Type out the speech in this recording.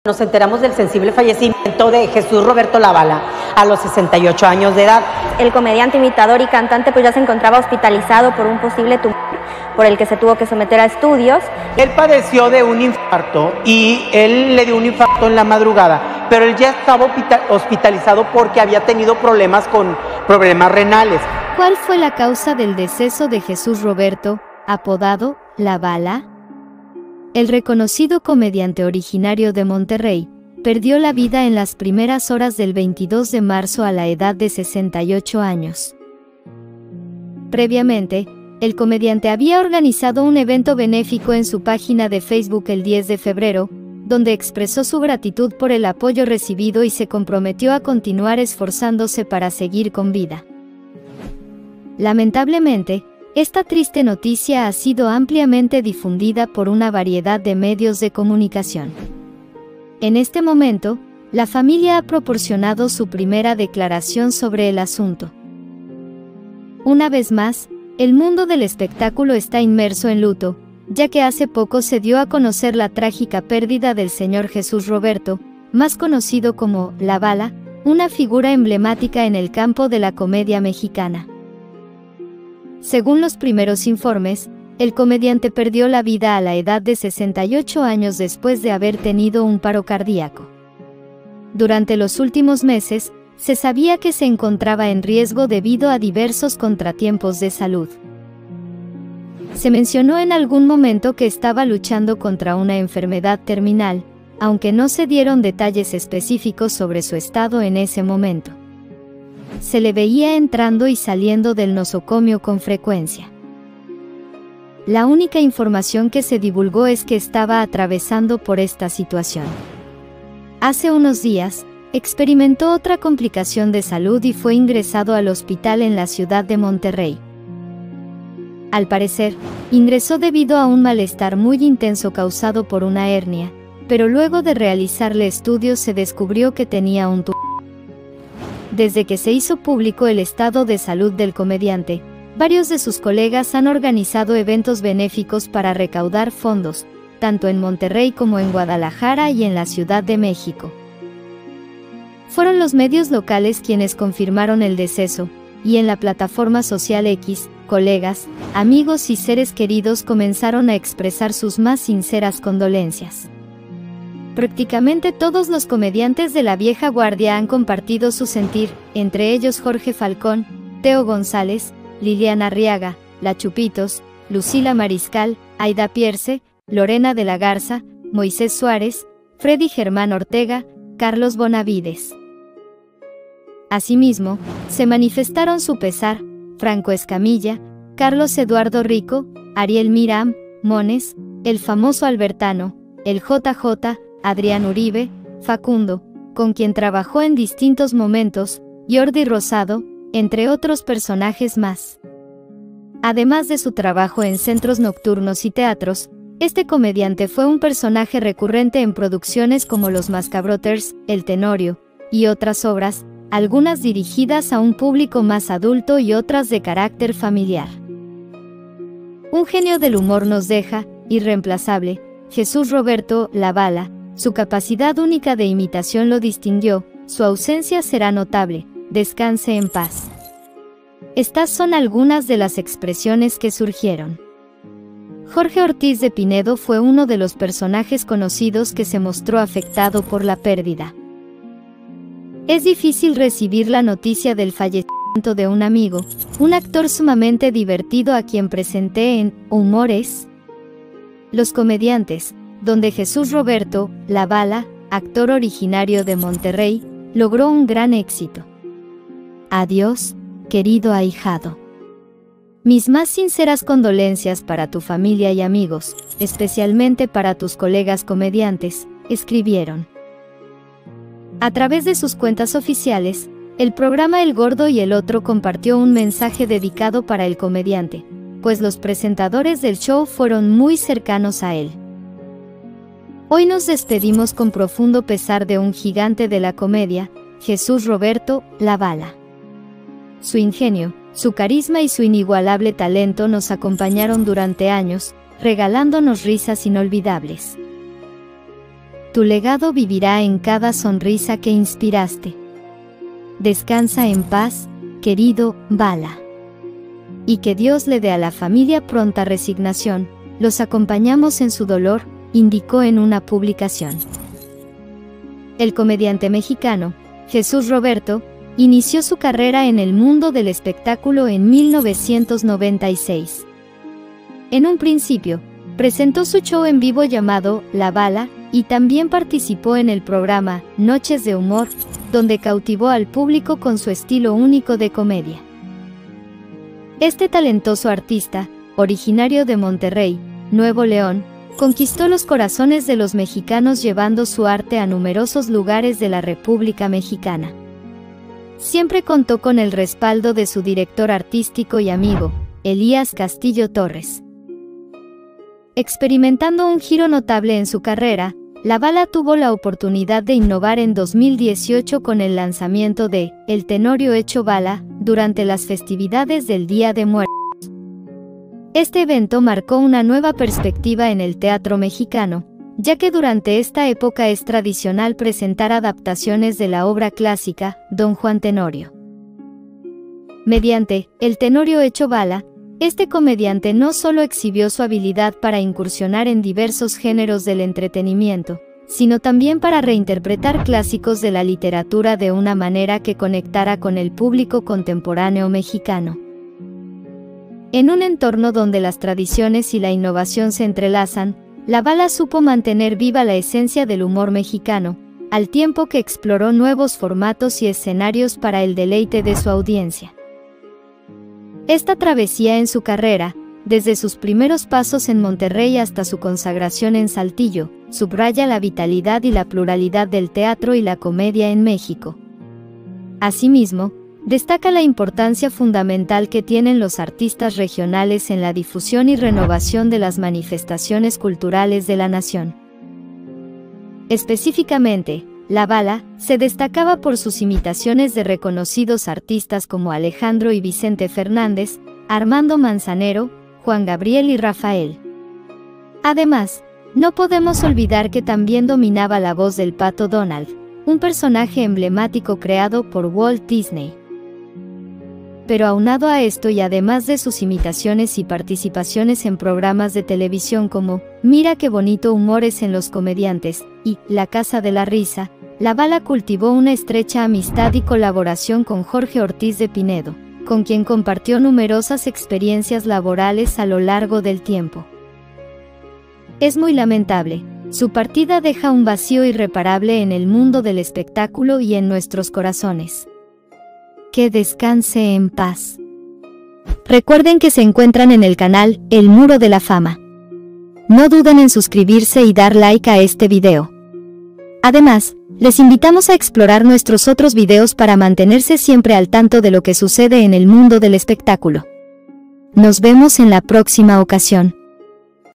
Nos enteramos del sensible fallecimiento de Jesús Roberto Lavala a los 68 años de edad. El comediante, imitador y cantante pues ya se encontraba hospitalizado por un posible tumor por el que se tuvo que someter a estudios. Él padeció de un infarto y él le dio un infarto en la madrugada, pero él ya estaba hospitalizado porque había tenido problemas renales. ¿Cuál fue la causa del deceso de Jesús Roberto, apodado Lavala? El reconocido comediante originario de Monterrey perdió la vida en las primeras horas del 22 de marzo a la edad de 68 años. Previamente, el comediante había organizado un evento benéfico en su página de Facebook el 10 de febrero, donde expresó su gratitud por el apoyo recibido y se comprometió a continuar esforzándose para seguir con vida. Lamentablemente, esta triste noticia ha sido ampliamente difundida por una variedad de medios de comunicación. En este momento, la familia ha proporcionado su primera declaración sobre el asunto. Una vez más, el mundo del espectáculo está inmerso en luto, ya que hace poco se dio a conocer la trágica pérdida del señor Jesús Roberto, más conocido como Lavala, una figura emblemática en el campo de la comedia mexicana. Según los primeros informes, el comediante perdió la vida a la edad de 68 años después de haber tenido un paro cardíaco. Durante los últimos meses, se sabía que se encontraba en riesgo debido a diversos contratiempos de salud. Se mencionó en algún momento que estaba luchando contra una enfermedad terminal, aunque no se dieron detalles específicos sobre su estado en ese momento. Se le veía entrando y saliendo del nosocomio con frecuencia. La única información que se divulgó es que estaba atravesando por esta situación. Hace unos días, experimentó otra complicación de salud y fue ingresado al hospital en la ciudad de Monterrey. Al parecer, ingresó debido a un malestar muy intenso causado por una hernia, pero luego de realizarle estudios se descubrió que tenía un tumor. Desde que se hizo público el estado de salud del comediante, varios de sus colegas han organizado eventos benéficos para recaudar fondos, tanto en Monterrey como en Guadalajara y en la Ciudad de México. Fueron los medios locales quienes confirmaron el deceso, y en la plataforma social X, colegas, amigos y seres queridos comenzaron a expresar sus más sinceras condolencias. Prácticamente todos los comediantes de la vieja guardia han compartido su sentir, entre ellos Jorge Falcón, Teo González, Liliana Arriaga, La Chupitos, Lucila Mariscal, Aida Pierce, Lorena de la Garza, Moisés Suárez, Freddy Germán Ortega, Carlos Bonavides. Asimismo, se manifestaron su pesar, Franco Escamilla, Carlos Eduardo Rico, Ariel Miram, Mones, el famoso Albertano, el JJ, Adrián Uribe, Facundo, con quien trabajó en distintos momentos, Jordi Rosado, entre otros personajes más. Además de su trabajo en centros nocturnos y teatros, este comediante fue un personaje recurrente en producciones como Los Mascabroters, El Tenorio, y otras obras, algunas dirigidas a un público más adulto y otras de carácter familiar. Un genio del humor nos deja, irreemplazable, Jesús Roberto Lavala. Su capacidad única de imitación lo distinguió, su ausencia será notable, descanse en paz. Estas son algunas de las expresiones que surgieron. Jorge Ortiz de Pinedo fue uno de los personajes conocidos que se mostró afectado por la pérdida. Es difícil recibir la noticia del fallecimiento de un amigo, un actor sumamente divertido a quien presenté en Humores. Los comediantes, donde Jesús Roberto Lavala, actor originario de Monterrey, logró un gran éxito. Adiós, querido ahijado. Mis más sinceras condolencias para tu familia y amigos, especialmente para tus colegas comediantes, escribieron. A través de sus cuentas oficiales, el programa El Gordo y el Otro compartió un mensaje dedicado para el comediante, pues los presentadores del show fueron muy cercanos a él. Hoy nos despedimos con profundo pesar de un gigante de la comedia, Jesús Roberto Lavala. Su ingenio, su carisma y su inigualable talento nos acompañaron durante años, regalándonos risas inolvidables. Tu legado vivirá en cada sonrisa que inspiraste. Descansa en paz, querido Bala. Y que Dios le dé a la familia pronta resignación. Los acompañamos en su dolor, indicó en una publicación. El comediante mexicano, Jesús Roberto, inició su carrera en el mundo del espectáculo en 1996. En un principio, presentó su show en vivo llamado La Bala, y también participó en el programa Noches de Humor, donde cautivó al público con su estilo único de comedia. Este talentoso artista, originario de Monterrey, Nuevo León, conquistó los corazones de los mexicanos llevando su arte a numerosos lugares de la República Mexicana. Siempre contó con el respaldo de su director artístico y amigo, Elías Castillo Torres. Experimentando un giro notable en su carrera, La Bala tuvo la oportunidad de innovar en 2018 con el lanzamiento de El Tenorio Hecho Bala durante las festividades del Día de Muertos. Este evento marcó una nueva perspectiva en el teatro mexicano, ya que durante esta época es tradicional presentar adaptaciones de la obra clásica Don Juan Tenorio. Mediante El Tenorio Hecho Bala, este comediante no solo exhibió su habilidad para incursionar en diversos géneros del entretenimiento, sino también para reinterpretar clásicos de la literatura de una manera que conectara con el público contemporáneo mexicano. En un entorno donde las tradiciones y la innovación se entrelazan, La Bala supo mantener viva la esencia del humor mexicano, al tiempo que exploró nuevos formatos y escenarios para el deleite de su audiencia. Esta travesía en su carrera, desde sus primeros pasos en Monterrey hasta su consagración en Saltillo, subraya la vitalidad y la pluralidad del teatro y la comedia en México. Asimismo, destaca la importancia fundamental que tienen los artistas regionales en la difusión y renovación de las manifestaciones culturales de la nación. Específicamente, La Bala se destacaba por sus imitaciones de reconocidos artistas como Alejandro y Vicente Fernández, Armando Manzanero, Juan Gabriel y Rafael. Además, no podemos olvidar que también dominaba la voz del Pato Donald, un personaje emblemático creado por Walt Disney. Pero aunado a esto y además de sus imitaciones y participaciones en programas de televisión como Mira qué bonito humores en los comediantes y La Casa de la Risa, La Bala cultivó una estrecha amistad y colaboración con Jorge Ortiz de Pinedo, con quien compartió numerosas experiencias laborales a lo largo del tiempo. Es muy lamentable, su partida deja un vacío irreparable en el mundo del espectáculo y en nuestros corazones. Que descanse en paz. Recuerden que se encuentran en el canal El Muro de la Fama. No duden en suscribirse y dar like a este video. Además, les invitamos a explorar nuestros otros videos para mantenerse siempre al tanto de lo que sucede en el mundo del espectáculo. Nos vemos en la próxima ocasión.